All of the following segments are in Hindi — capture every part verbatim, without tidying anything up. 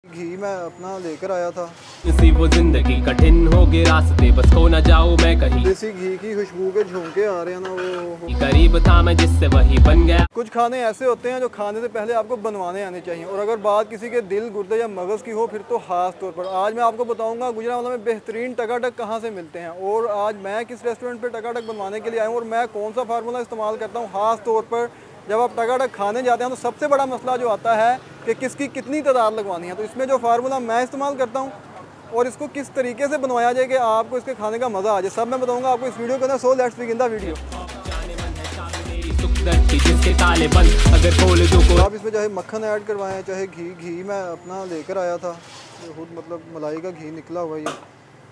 घी मैं अपना लेकर आया था। इसी वो जिंदगी कठिन होगी रास्ते, बस को न जाऊँ मैं कहीं। देसी घी की खुशबू के झोंके आ रहे हैं ना, वो करीब था मैं जिससे वही बन गया। कुछ खाने ऐसे होते हैं जो खाने से पहले आपको बनवाने आने चाहिए, और अगर बात किसी के दिल, गुर्दे या मगज़ की हो फिर तो खास तौर पर आज मैं आपको बताऊंगा गुजरांवाला में बेहतरीन टकाटक कहाँ से मिलते हैं, और आज मैं किस रेस्टोरेंट पर टकाटक बनवाने के लिए आया हूँ और मैं कौन सा फार्मूला इस्तेमाल करता हूँ। खास तौर पर जब आप टकाटक खाने जाते हैं तो सबसे बड़ा मसला जो आता है कि किसकी कितनी तादाद लगवानी है। तो इसमें जो फार्मूला मैं इस्तेमाल करता हूँ और इसको किस तरीके से बनवाया जाए कि आपको इसके खाने का मज़ा आ जाए, सब मैं बताऊंगा आपको इस वीडियो के अंदर। So let's begin the video. अगर खोल दो आप इसमें चाहे मक्खन ऐड करवाएं चाहे घी, घी मैं अपना लेकर आया था, खुद मतलब मलाई का घी निकला हुआ ये।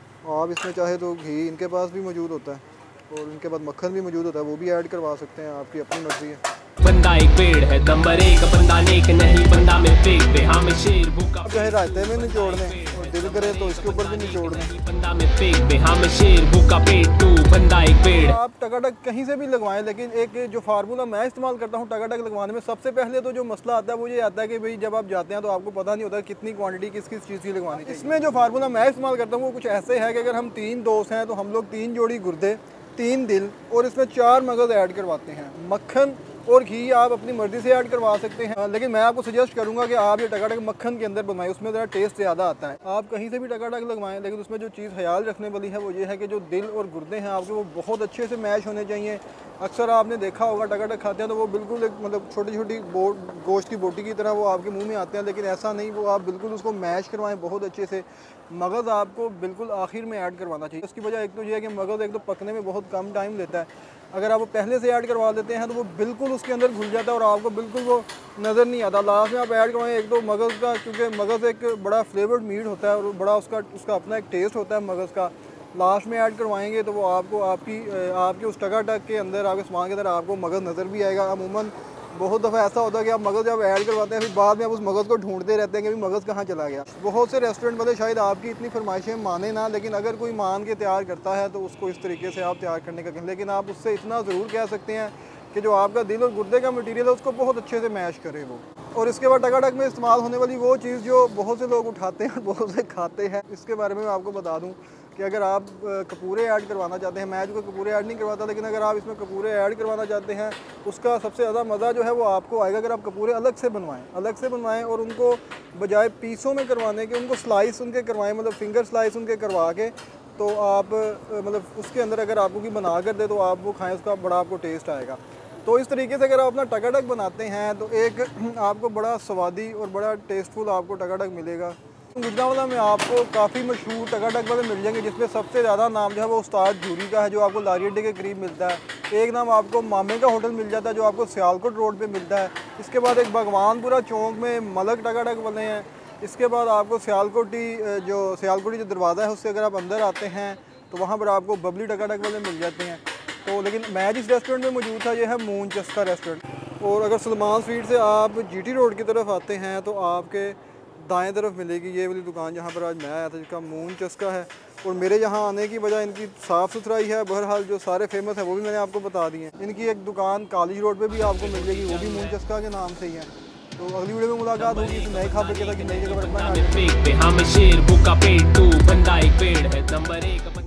आप इसमें चाहे तो घी इनके पास भी मौजूद होता है और इनके बाद मक्खन भी मौजूद होता है, वो भी ऐड करवा सकते हैं, आपकी अपनी मर्जी है। बंदा एक पेड़ है, नंबर एक बंदा नेक नहीं, बंदा में फेंक पे हमें शेर भूखा। चाहे रायते में निचोड़ दें और दिल करे तो इसके ऊपर भी निचोड़ दें। बंदा में फेंक पे हमें शेर भूखा पेट तू, बंदा एक पेड़। आप टकाटक कहीं से भी लगवाएं, लेकिन एक जो फार्मूला मैं इस्तेमाल करता हूँ टकाटक लगवाने में, सबसे पहले तो जो मसला आता है वो ये आता है कि भाई जब आप जाते हैं तो आपको पता नहीं होता कितनी क्वांटिटी किस किस चीज़ की लगवानी चाहिए। इसमें जो फार्मूला मैं इस्तेमाल करता हूँ वो कुछ ऐसे है कि अगर हम तीन दोस्त हैं तो हम लोग तीन जोड़ी गुर्दे, तीन दिल और इसमें चार मगज़ ऐड करवाते हैं। मक्खन और घी आप अपनी मर्ज़ी से ऐड करवा सकते हैं, लेकिन मैं आपको सजेस्ट करूंगा कि आप ये टकाटक मक्खन के अंदर बनवाएं, उसमें ज़रा टेस्ट ज़्यादा आता है। आप कहीं से भी टकाटक लगवाएं, लेकिन उसमें जो चीज़ ख्याल रखने वाली है वो ये है कि जो दिल और गुर्दे हैं आपके वो बहुत अच्छे से मैश होने चाहिए। अक्सर आपने देखा होगा टकाटक खाते हैं तो वो बिल्कुल एक मतलब छोटी छोटी बोट गोश्त की बोटी की तरह वो आपके मुंह में आते हैं, लेकिन ऐसा नहीं, वो आप बिल्कुल उसको मैश करवाएं बहुत अच्छे से। मगज़ आपको बिल्कुल आखिर में ऐड करवाना चाहिए। उसकी वजह एक तो ये है कि मगज़ एक तो पकने में बहुत कम टाइम लेता है, अगर आप वो पहले से ऐड करवा देते हैं तो वो बिल्कुल उसके अंदर घुल जाता है और आपको बिल्कुल वो नज़र नहीं आता। लास्ट में आप ऐड करवाएं एक तो मगज़ का, क्योंकि मगज़ एक बड़ा फ्लेवर्ड मीट होता है और बड़ा उसका उसका अपना एक टेस्ट होता है मगज़ का। लास्ट में ऐड करवाएंगे तो वो आपको आपकी आपके उस टकाटक के अंदर, आपके सामान के अंदर आपको मगज़ नज़र भी आएगा। अमूमन बहुत दफ़ा ऐसा होता है कि आप मगज़ जब ऐड करवाते हैं फिर बाद में आप उस मगज़ को ढूंढते रहते हैं कि भी मगज़ कहाँ चला गया। बहुत से रेस्टोरेंट वाले शायद आपकी इतनी फरमाइशें माने ना, लेकिन अगर कोई मान के तैयार करता है तो उसको इस तरीके से आप तैयार करने का कहें, लेकिन आप उससे इतना ज़रूर कह सकते हैं कि जो आपका दिल और गुर्दे का मटीरियल है उसको बहुत अच्छे से मैश करे वो। और इसके बाद टकाटक में इस्तेमाल होने वाली वो चीज़ जो बहुत से लोग उठाते हैं और बहुत से खाते हैं, इसके बारे में मैं आपको बता दूं कि अगर आप कपूरे ऐड करवाना चाहते हैं, मैं जो कपूरे ऐड नहीं करवाता, लेकिन अगर आप इसमें कपूरे ऐड करवाना चाहते हैं उसका सबसे ज़्यादा मज़ा जो है वो आपको आएगा अगर आप कपूरे अलग से बनवाएं अलग से बनवाएं और उनको बजाय पीसों में करवाने के उनको स्लाइस उनके करवाएं, मतलब फिंगर स्लाइस उनके करवा के, तो आप मतलब उसके अंदर अगर आपको कोई बना कर दे तो आप वो खाएँ, उसका बड़ा आपको टेस्ट आएगा। तो इस तरीके से अगर आप अपना टकाटक बनाते हैं तो एक आपको बड़ा स्वादी और बड़ा टेस्टफुल आपको टकाटक मिलेगा। गुजरांवाला में आपको काफ़ी मशहूर टकाटक वाले मिल जाएंगे, जिसमें सबसे ज़्यादा नाम जो है वो उस्ताद झूरी का है जो आपको लारी अड्डे के करीब मिलता है। एक नाम आपको मामे का होटल मिल जाता है जो आपको सियालकोट रोड पे मिलता है। इसके बाद एक भगवानपुरा चौक में मलक टकाटक वाले हैं। इसके बाद आपको सियालकोटी जो सियालकोटी जो दरवाज़ा है उससे अगर आप अंदर आते हैं तो वहाँ पर आपको बबली टकाटक वाले मिल जाते हैं। तो लेकिन मैं जिस रेस्टोरेंट में मौजूद था ये है मून चस्का रेस्टोरेंट। और अगर सलमान स्वीट से आप जीटी रोड की तरफ आते हैं तो आपके दाएं तरफ मिलेगी ये वाली दुकान जहाँ पर आज मैं आया था, जिसका मून चस्का है। और मेरे यहाँ आने की वजह इनकी साफ़ सुथराई है। बहरहाल जो सारे फेमस है वो भी मैंने आपको बता दिए हैं। इनकी एक दुकान कॉलेज रोड पे भी आपको मिल जाएगी, वो भी मून चस्का के नाम से ही है। तो अगली वीडियो में मुलाकात होगी इस नए खाते के साथ, नई जगह पर अपना